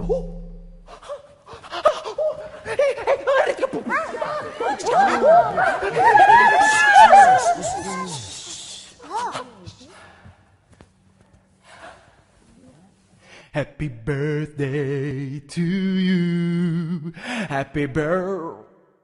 Happy birthday to you. Happy birthday.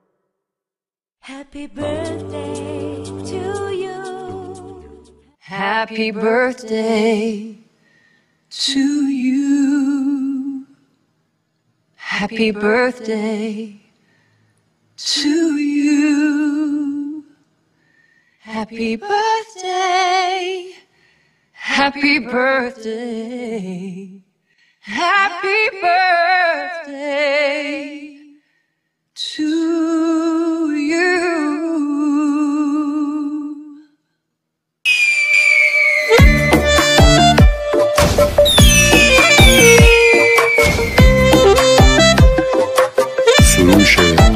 Happy birthday to you. Happy birthday to you. Happy birthday to you. Happy birthday. Happy birthday. Happy birthday to you. سروش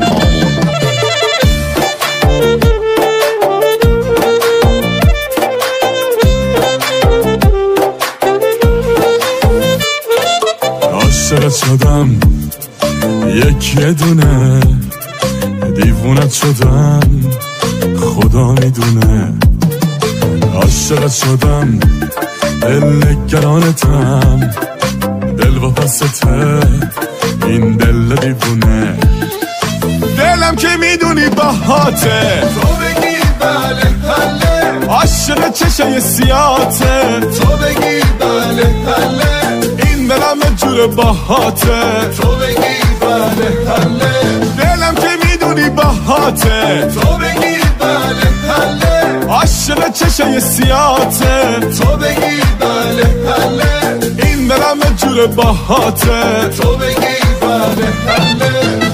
عاشقت شدم یک دونه دیوونت شدم خدا میدونه عاشقت شدم دل نگرانتم دل و پسته این دل دیوونه دلم که میدونی باهاته تو بگی بله بله عاشق چشای سیاته تو بگی بله بله این دلم جور باهاته تو بگی بله بله دلم که میدونی باهاته تو بگی بله بله عاشق چشای سیاته تو بگی بله بله این دلم جور باهاته تو بگی بله بله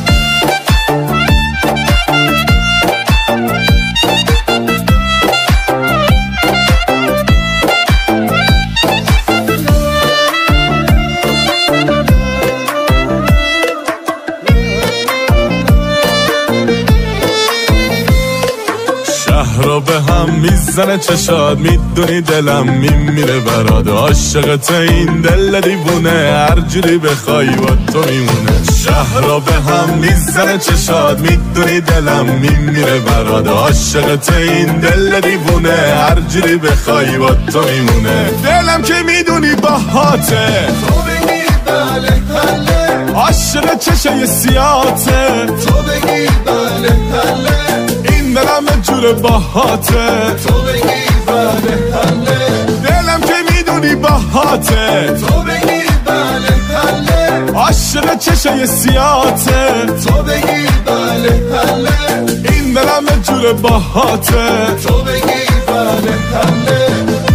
رو به هم میزنه چشاد میدونی دلم میمیره برات عاشقت این دل دیوونه هر جوری بخوای با تو میمونه شهر رو به هم میزنه چشاد میدونی دلم میمیره برات عاشقت این دل دیوونه هر جوری بخوای با تو میمونه دلم که میدونی باهاته تو بگی بله بله عاشق چشای سیاته تو بگی بله بله دلم جور باهاته تو بگی بله بله دلم که میدونی باهاته تو بگی بله بله عاشق چشای سیاته تو بگی بله بله این دلم جور باهاته تو بگی بله بله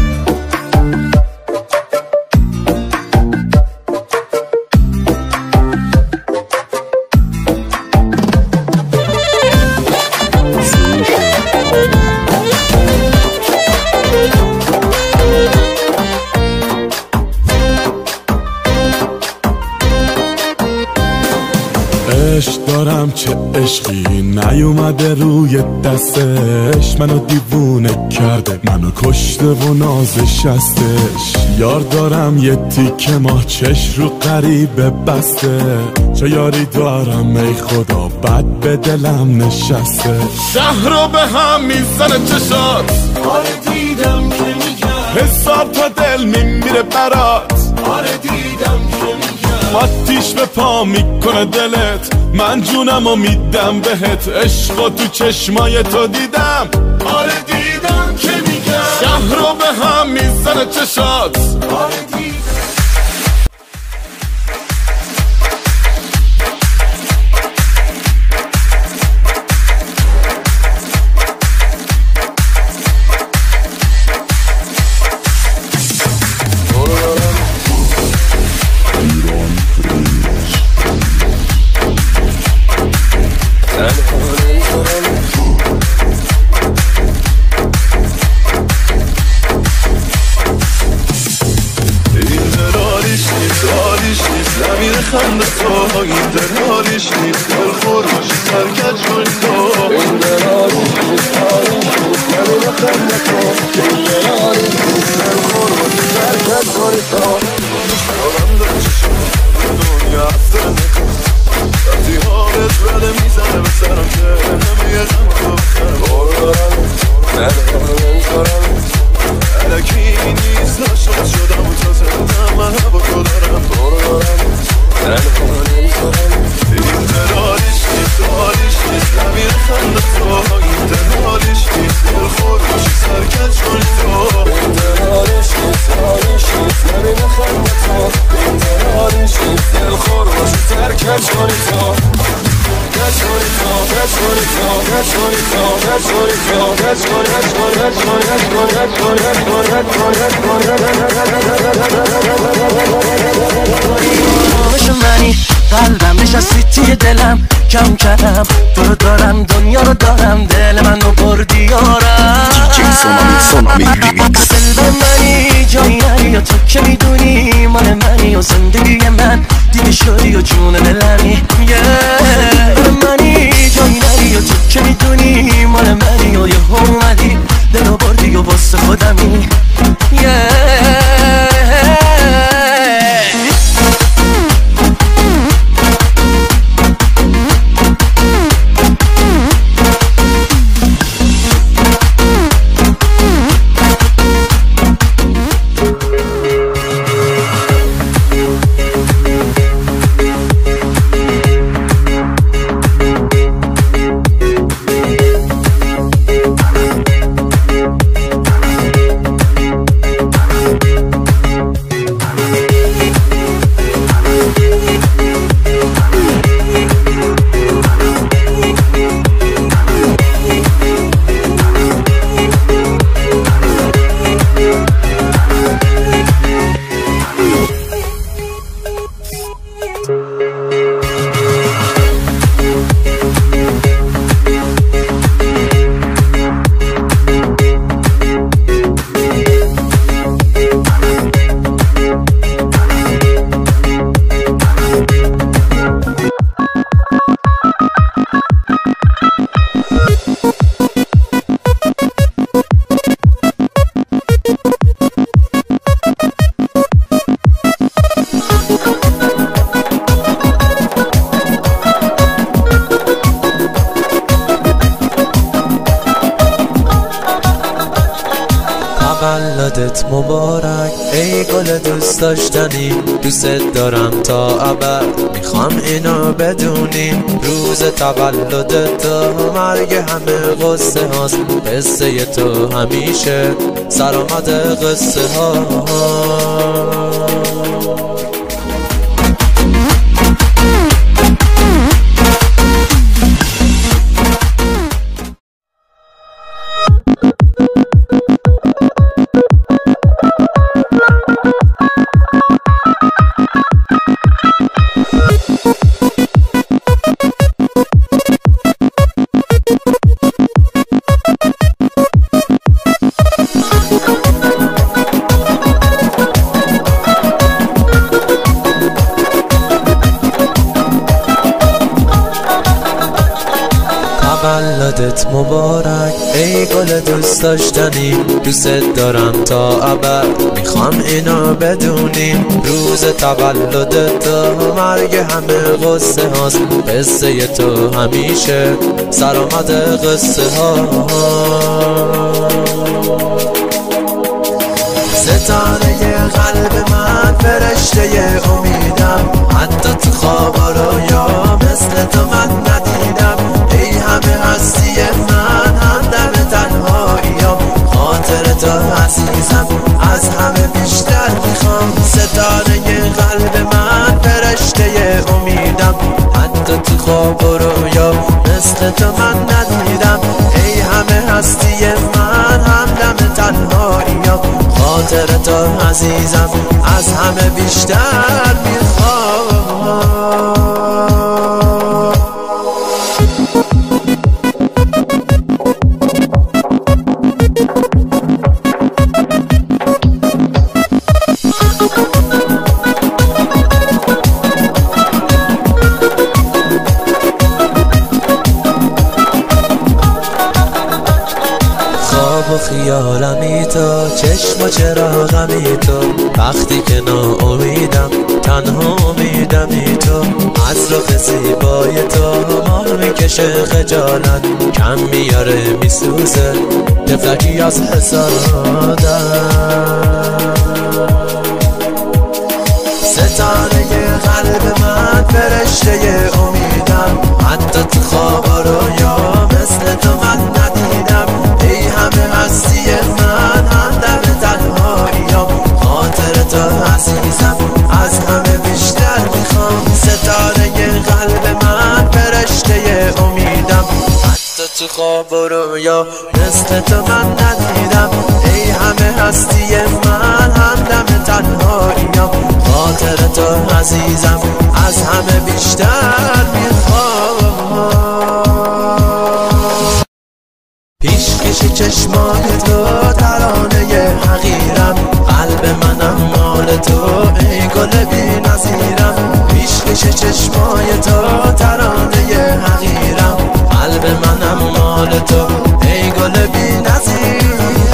عشق دارم چه عشقی نیومده روی دستش منو دیوونه کرده منو کشته و نازش هستش یار دارم یه تیکه ماه چش رو غریبه بسته چه یاری دارم ای خدا بد به دلم نشسته شهر رو به هم میزنه چشات آره دیدم که میگم حساب تا دل میمیره برات آره دیدم که میگم آتیش به پا میکنه دلت من جونمو میدم بهت عشقو تو چشمای تو دیدم آره دیدم که میگم شهر رو به هم میزنه چشات آره دیدم خنده تو این دلاریش نیست دل خور باشی سرکج کنی تو این دلاریش نیست دلاریش نیست منو خنده تو این دلاریش نیست دل خور باشی سرکج کنی تو آدم داره چشم دنیا منی قلبم نشستی توی دلم کم کردم تو رو دارم دنیا رو دارم دل منو بردی یارم دل به منی جایی نری و تو که میدونی مال منی و زندگی من دیگه شدی و جون دلمی به منی جایی نری و تو که میدونی مال منی و یه اومدی دل رو بردی و واسه خودمی تولدت مبارک ای گل دوست داشتنی دوست دارم تا ابد میخوام اینو بدونی روز تولدت تو مرگ همه قصه هاست قصه تو همیشه سرآمد قصه ها تولدت مبارک ای گل دوست داشتنی دوست دارم تا ابد میخوام اینو بدونی روز تولدت تو مرگ همه قصه هاست قصه تو همیشه سرآمد قصه ها ستاره قلب من فرشته امیدم حتی تو خواب و رویا مثل تو من ندیدم ای همه هستی من همدم تنهاییم خاطر تو عزیزم از همه بیشتر میخوام ستاره قلب من فرشته امیدم حتی تو خواب و رویا مثل تو من ندیدم ای همه هستی من همدم تنهاییم خاطر تو عزیزم از همه بیشتر میخوام و خیالمی تو چشم و چراغمی تو وقتی که ناامیدم تنها امیدمی تو از رخ زیبای تو مار میکشه خجالت کم میاره میسوزه دفلکی از حسادت ستاره قلب من فرشته امیدم حتی تو خواب و رویا مثل تو من ندیدم ای همه هستی من همدم تنهاییم خاطر تو عزیزم از همه بیشتر میخوام ستاره تو خواب و رویا مثل تو من ندیدم ای همه هستی من همدم تنهاییم خاطر تو عزیزم از همه بیشتر میخوام پیشکش چشمای تو ترانه حقیرم قلب منم مال تو ای گل بی نظیرم پیشکش چشمای تو ترانه حقیرم قلب منم مال تو ای گل بی نظیرم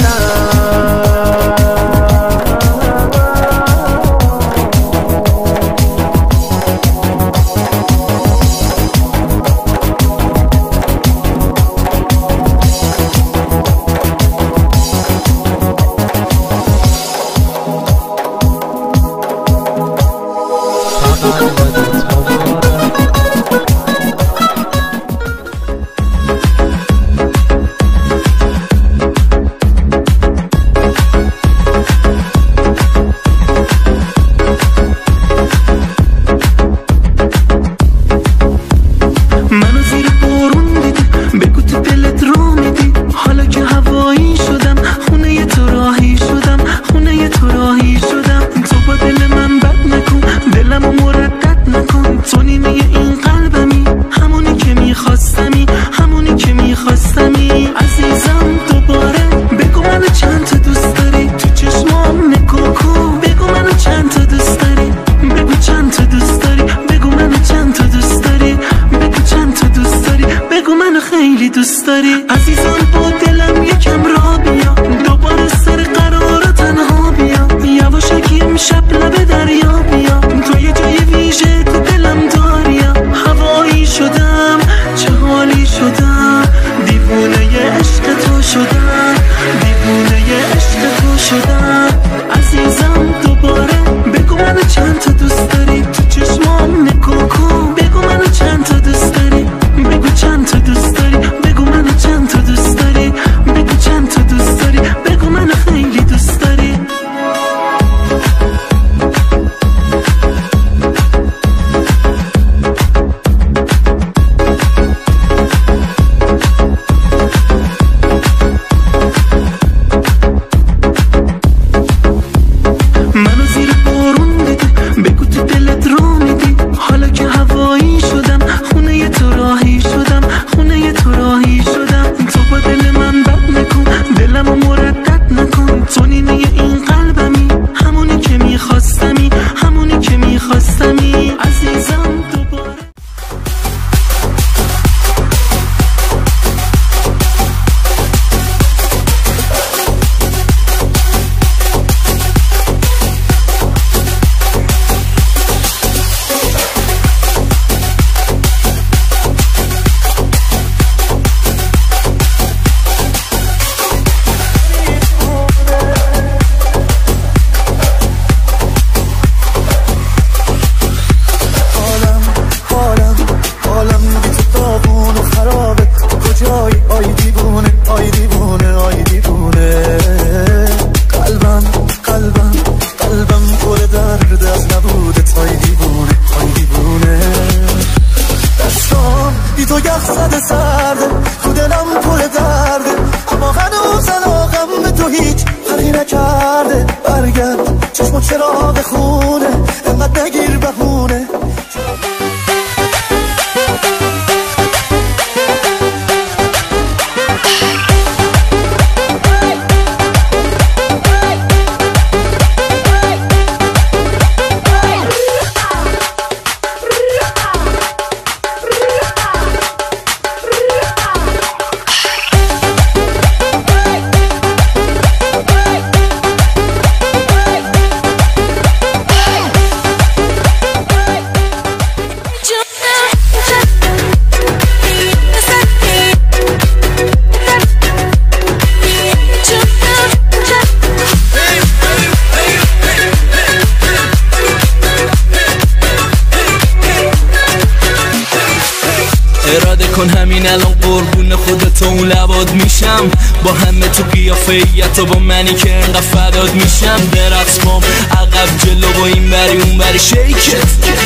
کن همین الان قربون خودت اون لباد میشم با همه تو قیافه‌ایت و با منی که انقدر فداد میشم. برقص بام عقب جلو با این بری اون بری شیکت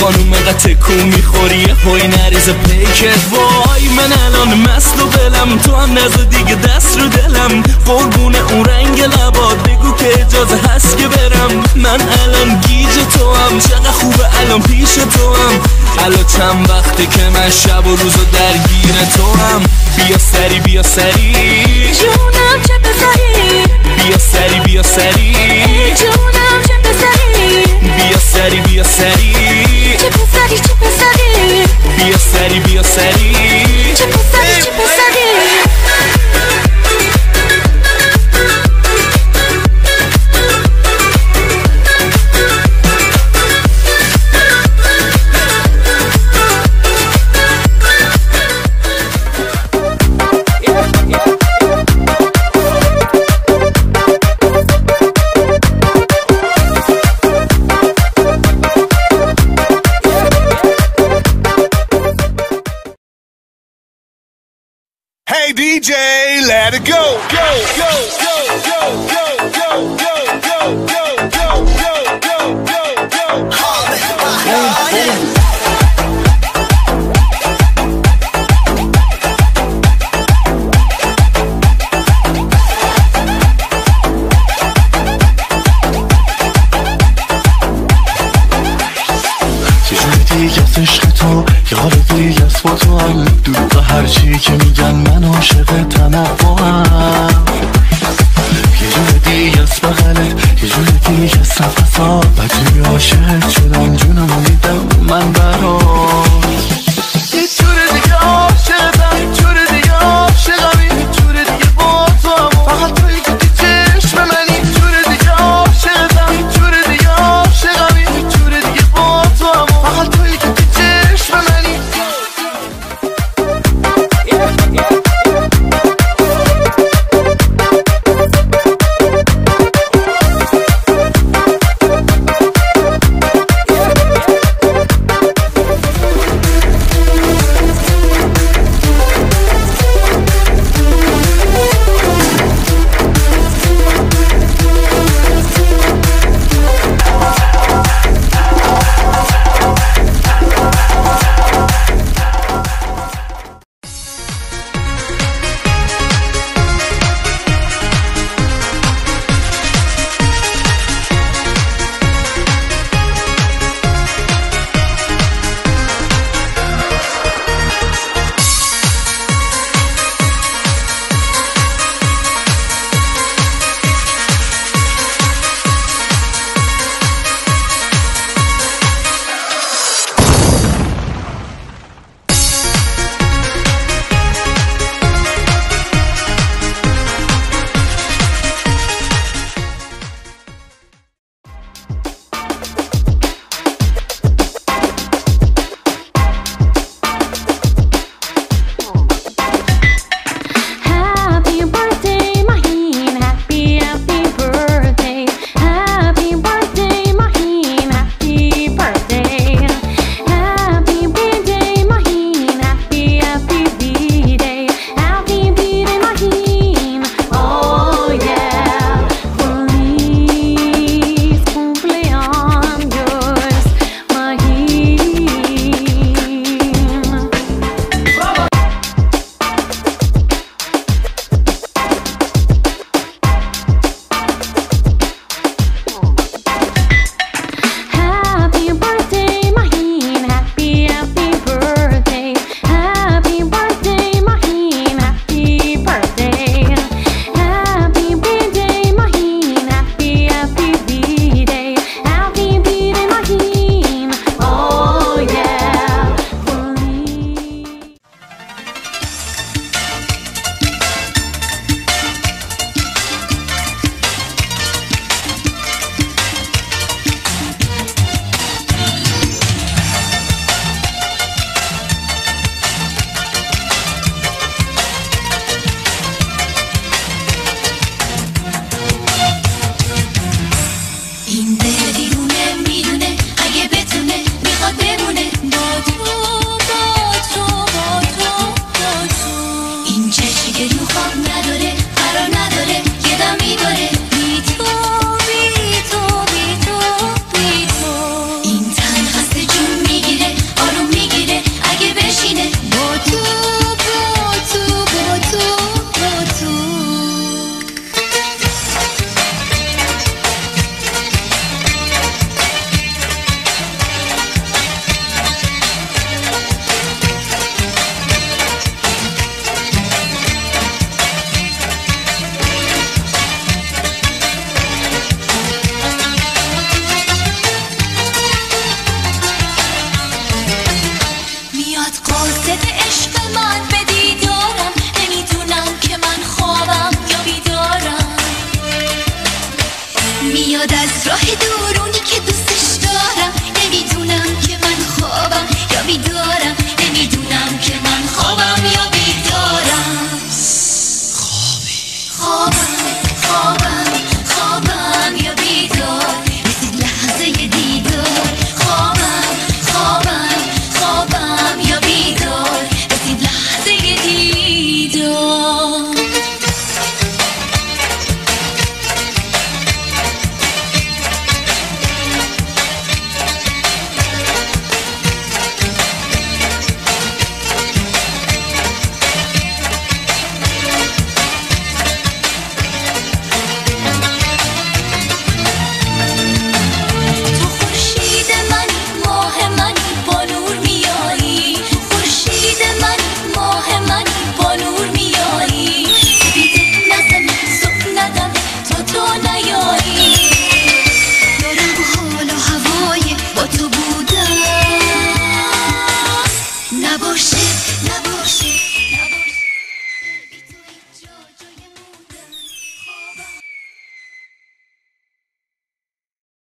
خانوم قطع کو میخوری هوی نریز پیکت وای من الان مست و بلم تو هم نزد دیگه دست رو دلم قربون اون رنگ لبات بگو که اجازه هست که برم من الان گیج تو هم چقدر خوبه الان پیش تو هم الان چند وقته که من شب و روزو درگیر تو هم بیا سری بیا سری جونم چه پسری بیا سری بیا سری جونم چه پسری بیا سری بیا سری چه پسری چه پسری بیا سری بیا سری چه پسری چه پسری Hey DJ, let it go, go, go, go, go, go, go, go, go, go, go, go, go, go, go. دیگه از عشق تو یه حال دیگه از با تو هم دروغ هرچی که میگن من عاشق تنوعم یه جور دیگه از بغلت یه جور دیگه از نفسات و توی عاشق شدم جونم میدم من برات